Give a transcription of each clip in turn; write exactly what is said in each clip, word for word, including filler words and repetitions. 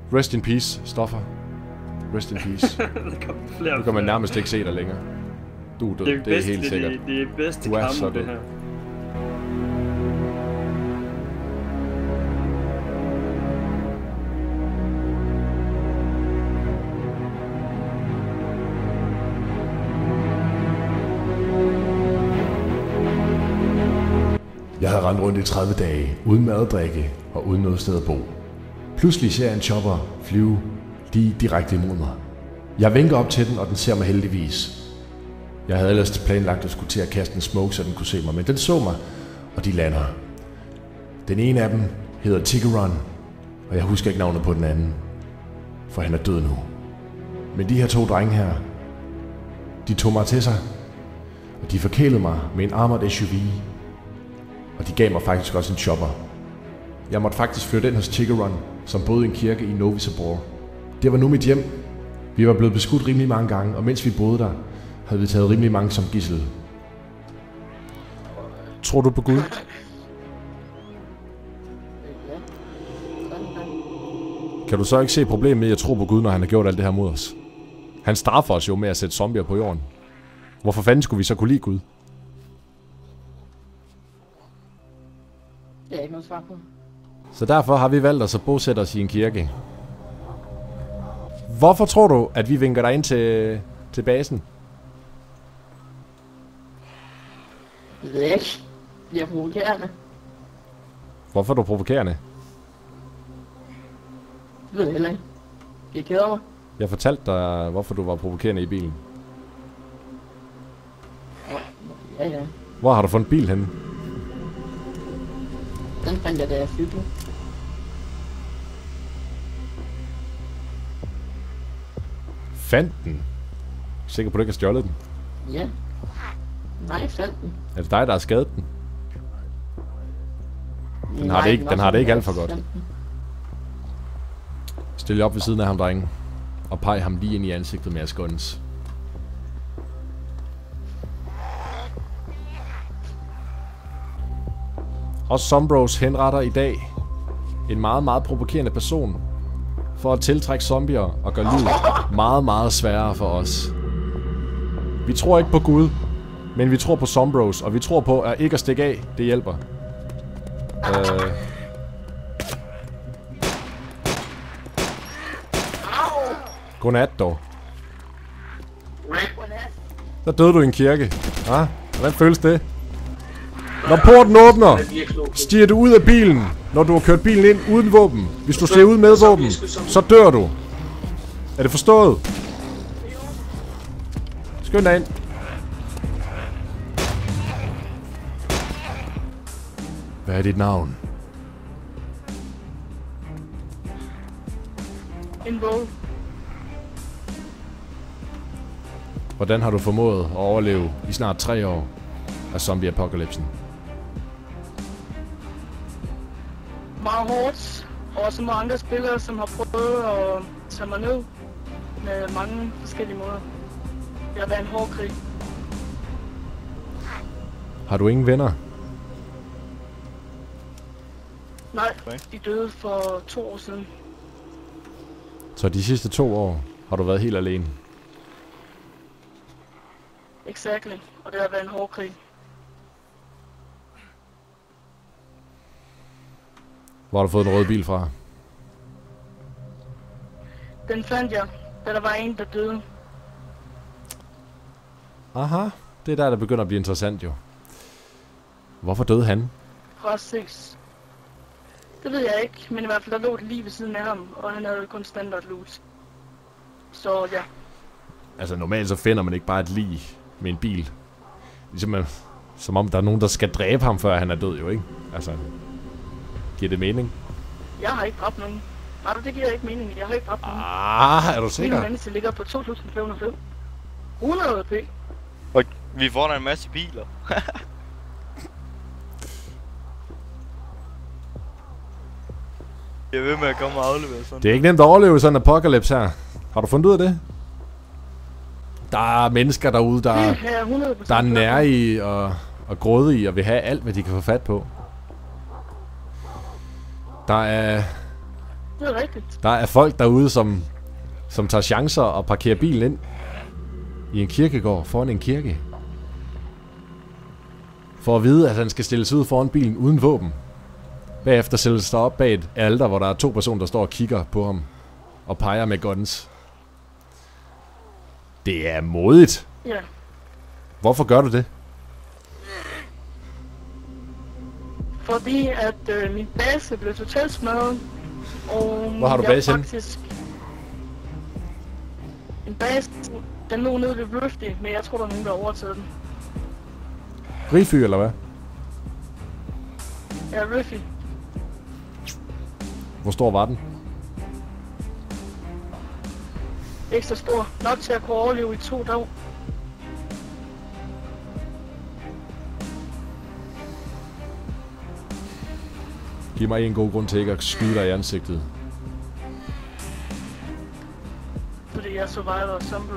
Rest in peace, Stoffer. Rest in peace. Nu kan man nærmest ikke se dig længere. Du er død, det er, det er helt sikkert. Det, det er bedste du er kamp, så det her. Jeg havde rendt rundt i tredive dage, uden mad og drikke og uden noget sted at bo. Pludselig ser jeg en chopper flyve lige direkte imod mig. Jeg vinker op til den, og den ser mig heldigvis. Jeg havde ellers planlagt at skulle til at kaste en smoke, så den kunne se mig, men den så mig, og de lander. Den ene af dem hedder Tiggeron, og jeg husker ikke navnet på den anden, for han er død nu. Men de her to drenge her, de tog mig til sig, og de forkælede mig med en armored S U V, og de gav mig faktisk også en chopper. Jeg måtte faktisk flytte ind hos Tiggeron, som boede i en kirke i Novi Sabor. Det var nu mit hjem. Vi var blevet beskudt rimelig mange gange, og mens vi boede der, havde vi taget rimelig mange som gidsel. Tror du på Gud? Kan du så ikke se problemet med at tro på Gud, når han har gjort alt det her mod os? Han straffer os jo med at sætte zombier på jorden. Hvorfor fanden skulle vi så kunne lide Gud? Det er ikke noget svar på. Så derfor har vi valgt os at bosætte os i en kirke. Hvorfor tror du, at vi vinker dig ind til, til basen? Det ved jeg ikke. Det er provokerende. Hvorfor er du provokerende? Det ved jeg heller ikke. Det keder mig. Jeg fortalte dig, hvorfor du var provokerende i bilen. Ja, ja. Hvor har du fundet bil henne? Den fandt jeg, da jeg cyklede. Fandt den? Sikker på, at du ikke har stjålet den? Ja. Nej, jeg fandt den. Er det dig, der har skadet den? Den har det ikke, den har det ikke alt for godt. Stil op ved siden af ham, drenge. Og peg ham lige ind i ansigtet med askuns. Og Zombros henretter i dag en meget, meget provokerende person for at tiltrække zombier og gøre livet meget, meget sværere for os. Vi tror ikke på Gud, men vi tror på Zombros, og vi tror på, at ikke at stikke af, det hjælper. Øh... Godnat dog. Der døde du i en kirke. Ah, hvordan føles det? Når porten åbner, stiger du ud af bilen, når du har kørt bilen ind uden våben. Hvis du stiger ud med våben, så dør du. Er det forstået? Skynd dig ind. Hvad er dit navn? En våg. Hvordan har du formået at overleve i snart tre år af zombie-apokalypsen? Meget hårdt. Og også mange andre spillere, som har prøvet at tage mig ned med mange forskellige måder. Det har været en hård krig. Har du ingen venner? Nej, de døde for to år siden. Så de sidste to år har du været helt alene? Exactly. Og det har været en hård krig. Hvor har du fået den røde bil fra? Den fandt jeg, da der var en, der døde. Aha, det er der, der begynder at blive interessant jo. Hvorfor døde han? Fra sex. Det ved jeg ikke, men i hvert fald der lå et lige ved siden af ham, og han havde kun standard loot. Så ja. Altså normalt så finder man ikke bare et lig med en bil. Ligesom man, som om der er nogen, der skal dræbe ham, før han er død jo, ikke? Altså, giver det mening? Jeg har ikke dræbt nogen. Nej, det giver ikke mening. Jeg har ikke dræbt nogen. Ah, er du sikker? Min menneske ligger på to tusind fem hundrede og fem. hundrede p. Og vi får der en masse biler. Jeg ved med at komme og aflevere sådan. Det er ikke nemt at overleve sådan en apokalypse her. Har du fundet ud af det? Der er mennesker derude, der, der er nære i og, og gråde i og vil have alt, hvad de kan få fat på. Der er Det er rigtigt. Der er folk derude, som, som tager chancer og parkerer bilen ind i en kirkegård foran en kirke. For at vide, at han skal stilles ud foran bilen uden våben. Bagefter stilles der op bag et alter, hvor der er to personer, der står og kigger på ham og peger med guns. Det er modigt. Ja. Hvorfor gør du det? Fordi at øh, min base blev totalt smadret. Og Hvor har du jeg base henne? faktisk... En base, den lå nede ved Rifty, men jeg tror, der er nogen, der har overtaget den. Rify, eller hvad? Ja, Rifty. Hvor stor var den? Ekstra stor. Nok til at kunne overleve i to dage. Giv mig en god grund til ikke at skyde dig i ansigtet. Fordi jeg survivor zombie.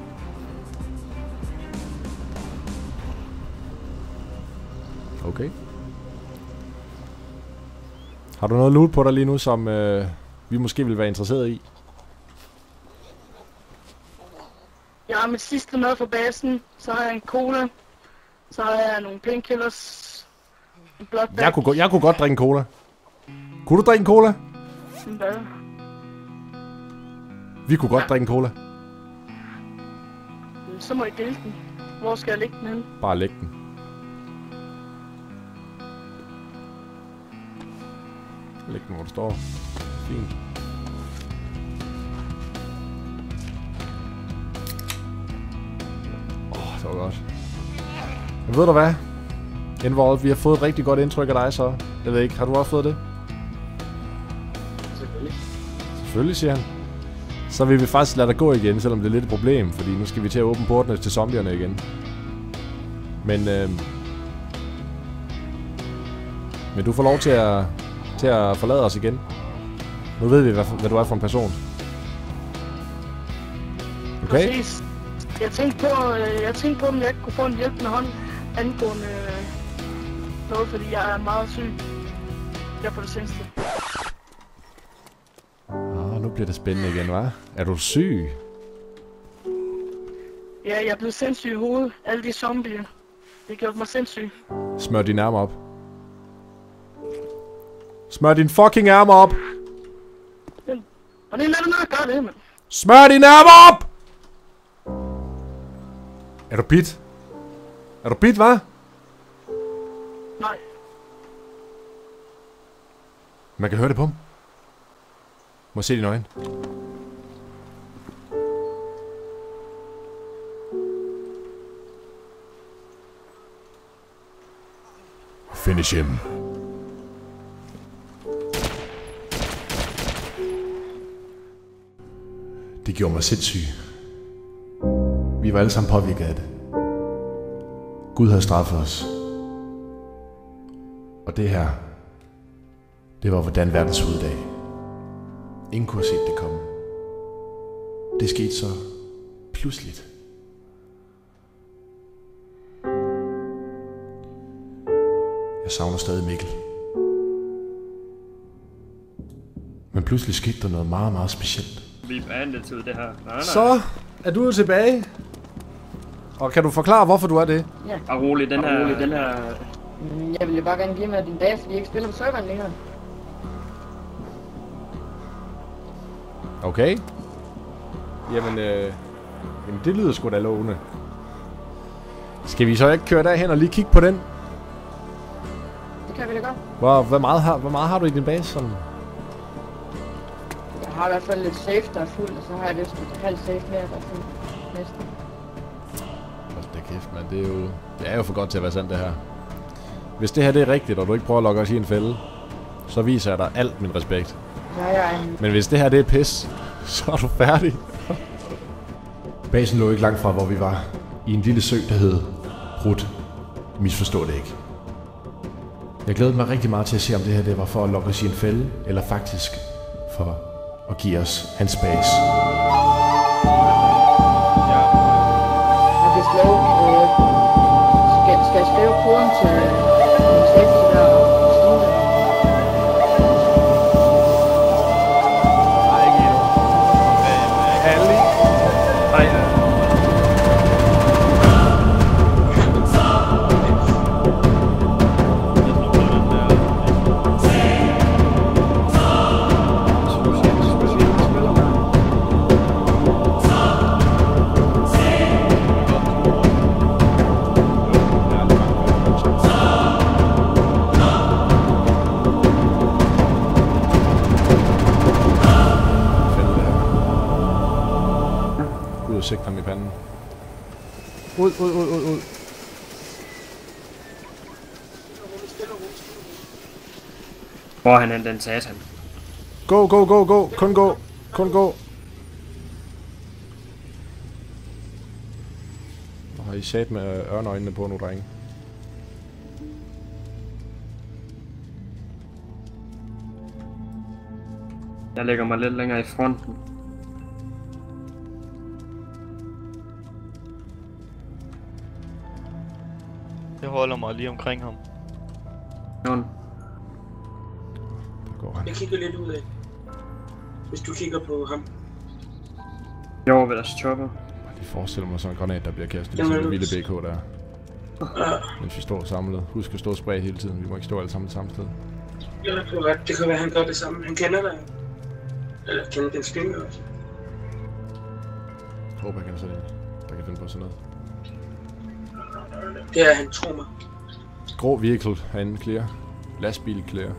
Okay. Har du noget loot på dig lige nu, som øh, vi måske vil være interesseret i? Jeg har mit sidste mad fra basen. Så har jeg en cola. Så har jeg nogle painkillers. En bloodbag. Jeg kunne, go- jeg kunne godt drikke en cola. Kunne du drikke en cola? Hvad? Vi kunne godt drikke en cola. Så må I dele den. Hvor skal jeg lægge den henne? Bare læg den. Læg den, hvor du står. Fint. Åh, oh, det var godt. Men ved du hvad? Indvold, vi har fået et rigtig godt indtryk af dig, så. Jeg ved ikke, har du også fået det? Selvfølgelig. Selvfølgelig, siger han. Så vil vi faktisk lade dig gå igen, selvom det er lidt et problem, fordi nu skal vi til at åbne portene til zombierne igen. Men, øh, men du får lov til at, til at forlade os igen. Nu ved vi, hvad, hvad du er for en person. Okay? Præcis. Jeg tænkte på, øh, jeg tænkte på, om jeg ikke kunne få en hjælpende hånd angående øh, noget, fordi jeg er meget syg. Jeg på det seneste. Ah, nu bliver det spændende igen, hva'? Er du syg? Ja, jeg er blevet sindssyg i hovedet. Alle de zombier. Det har gjort mig sindssyg. Smør dine ærmer op. Smør din fucking ærmer op! Og det er noget, der gør det, mand. Smør dine ærmer op! Er du bit? Er du bit, hva'? Nej. Man kan høre det på ham. Må jeg se dine øjne? Finish him. Det gjorde mig sindssyg. Vi var alle sammen påvirket af det. Gud havde straffet os. Og det her, det var hvordan verden så ud i dag. Ingen kunne have set det komme. Det skete så pludseligt. Jeg savner stadig Mikkel. Men pludselig skete der noget meget, meget specielt. Vi behandlet til det her. Nej, nej. Så er du jo tilbage. Og kan du forklare, hvorfor du er det? Og rolig, den her... Rolig, den her... Mm, Jeg vil jo bare gerne give mig din base, fordi jeg ikke spiller på serveren længere. Okay. Jamen, øh, jamen det lyder sgu da lovende. Skal vi så ikke køre derhen og lige kigge på den? Det kan vi da godt. Hvor, hvor, meget har, hvor meget har du i din base sådan? Jeg har i hvert fald lidt safe, der er fuldt, og så har jeg vist et halvt safe mere, der er fuldt. Næsten. Hold da kæft, mand. Det er jo, det er jo for godt til at være sandt, det her. Hvis det her det er rigtigt, og du ikke prøver at lokke os i en fælde, så viser jeg dig alt min respekt. Så har jeg en... Men hvis det her det er pis, så er du færdig. Basen lå ikke langt fra, hvor vi var. I en lille sø, der hed Rut. Misforstå det ikke. Jeg glædede mig rigtig meget til at se, om det her det var for at lokke os i en fælde, eller faktisk for at give os hans base. Jeg kan skrive... Øh, skal, skal jeg skrive koden til min safety der og Stine? og sigte ham i panden. Ud, ud, ud, ud, ud. Hvor er han hen, den satan? Go, go, go, go. Kun gå. Kun gå. Og har I sat med ørneøjnene på nu, drenge? Jeg lægger mig lidt længere i fronten. Jeg holder mig lige omkring ham. Nogen. Der går han. Jeg kigger lidt ud af. Hvis du kigger på ham. Jeg over ved deres chopper. Jeg forestiller mig sådan en granat, der bliver kastet til Jamen, det vilde B K der. Ja, Mens vi står samlet. Husk at stå spredt hele tiden. Vi må ikke stå alle sammen det samme sted. jeg er på ret. Det kan være, han gør det samme. Han kender dig. Eller kender den spinner også. Jeg håber, jeg kender sådan en, der kan finde på sådan noget. Det er han, tro mig. Grå vehicle herinde, clear. Lastbil, clear.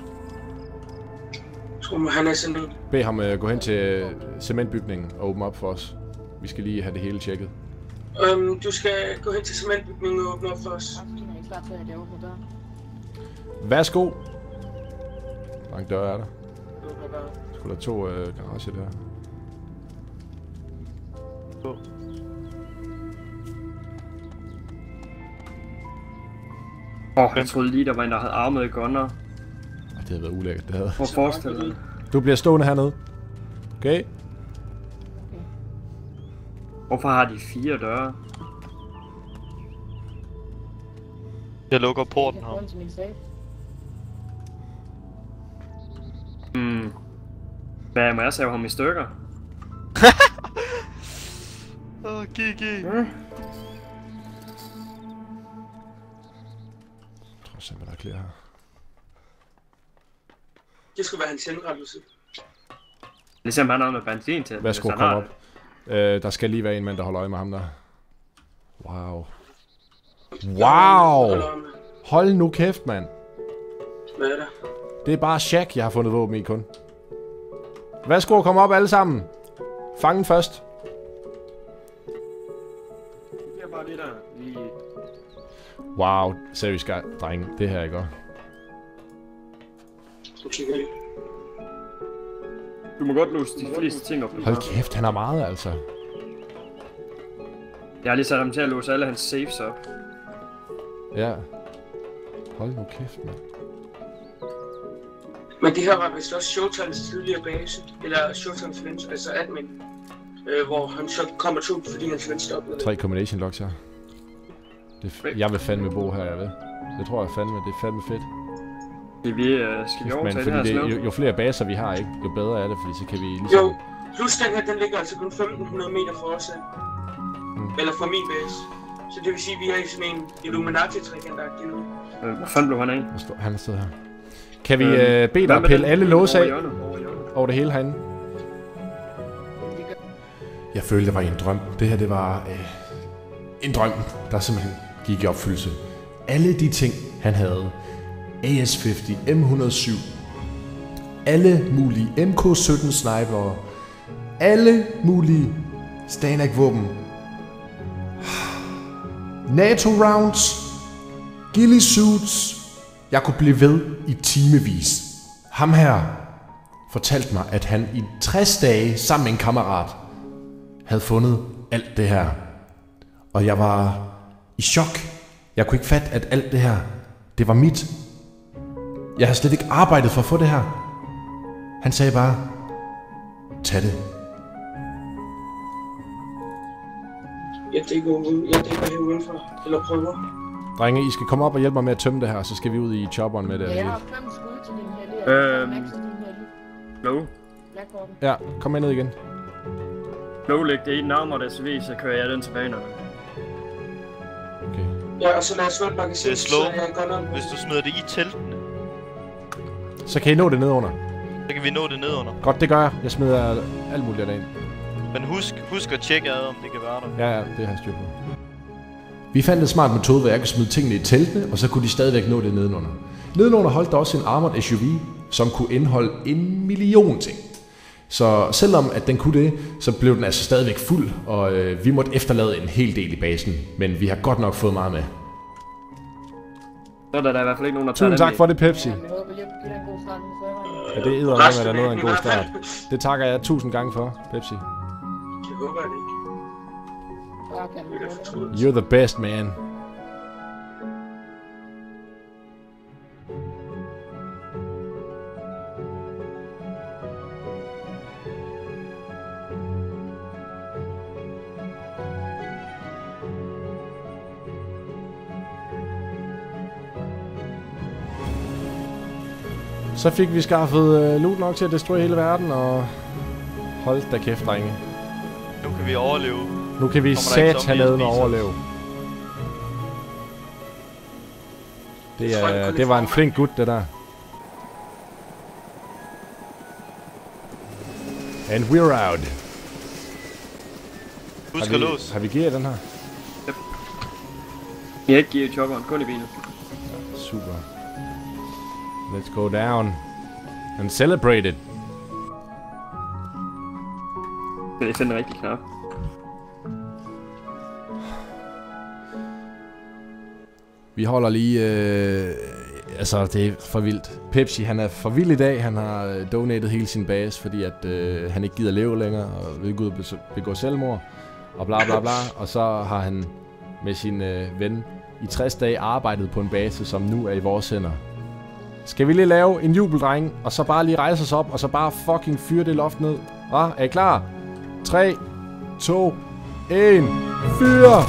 Tro mig, han er sådan en. Bed ham uh, gå hen til uh, cementbygningen og åbne op for os. Vi skal lige have det hele tjekket. Um, du skal gå hen til cementbygningen og åbne op for os. Martin er ikke klar til, at jeg åbner døren. Værsgo! Hvor mange døre er der? Åbner bare. Skulle der to uh, garager der? Åh, oh, jeg troede lige, der var en, der havde armede gunner. Ah, det havde været ulækkert, det havde. Hvor forestiller dig? Du bliver stående hernede. Okay? Hvorfor har de fire døre? Jeg lukker Jeg porten kan her. få den til min safe. Hmm. Hvad, må jeg save ham i stykker? Åh, G G. Hmm. Jeg tror simpelthen, der er clear her. Det skal være hans henrettelse. Ligesom han har noget benzin til. Værsgo, hvis han kom har op. Øh, der skal lige være en mand, der holder øje med ham der. Wow. Wow! Hold nu kæft, mand. Hvad er der? Det er bare Shaq, jeg har fundet våben i kun. Værsgo, kom op alle sammen. Fangen først. Det er bare det der. Lige... Wow, seriøst, drenge. Det her, ikke? Du kigger lige. Du må godt låse de fleste ting op. Hold kæft, han har meget, altså. Jeg har lige sat ham til at låse alle hans safes op. Ja. Hold nu kæft, mand. Men det her var vist også Showtimes tidligere base. Eller Showtimes ven, altså admin. Øh, hvor han så kommer to, fordi hans ven stoppede. Tre combination locks her. Det f- jeg vil fandme bo her, jeg ved. Det tror jeg fandme, det er fandme fedt. Skal vi, uh, skal vi Men overtage det fordi her det, slag? jo, jo flere baser vi har, ikke, jo bedre er det, fordi så kan vi ligesom... Jo, plus den her, den ligger altså kun femten hundrede meter fra os af. Mm. Eller fra min base. Så det vil sige, at vi er i sådan en Illuminati-trekant-agtig nu. Øh, Hvor fanden blev han af? Han står- Han er stået her. Kan vi Øhm, øh, bede dig hvad at med pille den? alle låse Over af hjørnet, over hjørnet. over det hele herinde? Jeg følte, det var en drøm. Det her, det var øh, en drøm, der simpelthen gik i opfyldelse. Alle de ting, han havde. A S halvtreds, M et hundrede og syv. Alle mulige M K sytten snipere. Alle mulige Stanak-våben. NATO rounds. Ghillie suits. Jeg kunne blive ved i timevis. Ham her fortalte mig, at han i tres dage sammen med en kammerat havde fundet alt det her. Og jeg var i chok. Jeg kunne ikke fatte, at alt det her, det var mit. Jeg har slet ikke arbejdet for at få det her. Han sagde bare, tag det. Jeg dækker, uden, jeg dækker her udenfor, eller prøver. Drenge, I skal komme op og hjælpe mig med at tømme det her, så skal vi ud i chopperen med det. Ja, jeg hele. har fem skud til din hellige. Øhm. Max til din hellige. Flow. Blackboarden. Ja, kom med ned igen. Flow, læg det i den armor, der S V, så kører jeg den tilbage nu. Okay. Ja, og så lad os få et magasin, Det er slow. så jeg går nok. Hvis du smider det i teltene, Så kan I nå det ned under. så kan vi nå det nedunder. Godt, det gør jeg. Jeg smider alt muligt derind. Men husk, husk at tjekke ad, om det kan være der. Ja, ja, det har jeg styr på. Vi fandt en smart metode, hvor jeg kunne smide tingene i teltene, og så kunne de stadigvæk nå det nedenunder. Nedenunder holdt der også en armored S U V, som kunne indeholde en million ting. Så selvom at den kunne det, så blev den altså stadigvæk fuld, og øh, vi måtte efterlade en hel del i basen. Men vi har godt nok fået meget med. Så er der, der i hvert fald ikke nogen, der tager Tusind tak for det, Pepsi. Ja, vi håber lige at give dig en god start. Ja, det er eddermame, der noget af en god start. Det takker jeg tusind gange for, Pepsi. Det håber jeg det ikke. You're the best, man. Så fik vi skaffet uh, loot nok til at destruere hele verden, og hold da kæft, drenge. Nu kan vi overleve. Nu kan vi sat hernede og overleve. Det, er, det var en flink gut, det der. And we're out. Husk at låse. Har vi gear den her? Yep. Jeg har ikke gear i chopperen, kun i benet. Ja, super. Let's go down and celebrate it. Det er sådan en rigtig knap. Vi holder lige... Øh, altså, det er for vildt. Pepsi, han er for vild i dag. Han har øh, donatet hele sin base, fordi at øh, han ikke gider leve længere, og vil gå ud og begå selvmord, og bla bla bla. Og så har han med sin øh, ven i tres dage arbejdet på en base, som nu er i vores hænder. Skal vi lige lave en jubeldreng, og så bare lige rejse os op, og så bare fucking fyre det loft ned? Hva? Er I klar? tre, to, et, fyr!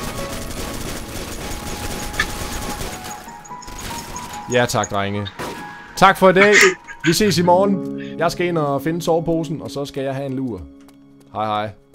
Ja tak, drenge. Tak for i dag. Vi ses i morgen. Jeg skal ind og finde soveposen, og så skal jeg have en lur. Hej hej.